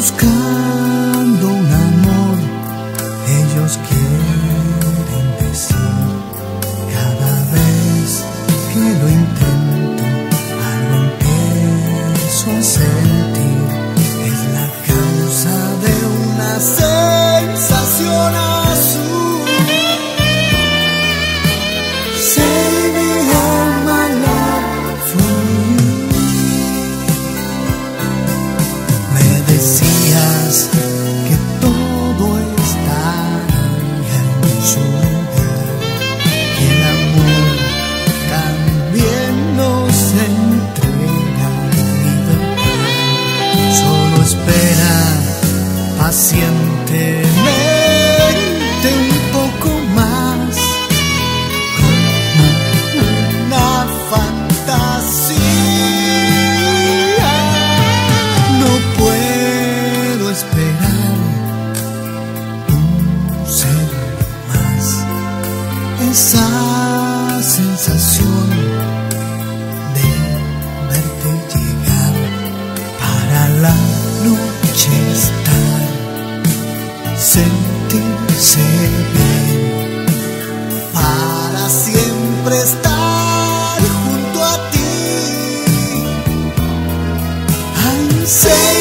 buscando un amor, ellos quieren decir. Cada vez que lo intento, algo empiezo a sentir. Es la causa de una sensación azul. Save me all my love for you. Me decías que todo estaría en su lugar, que el amor también nos entrega libertad. Solo espera pacientemente un poco más, como una fantasía. No puedo esperar un segundo más. Esa sensación de verte llegar, para la noche estar, sentirse bien, para siempre estar junto a ti. Ay,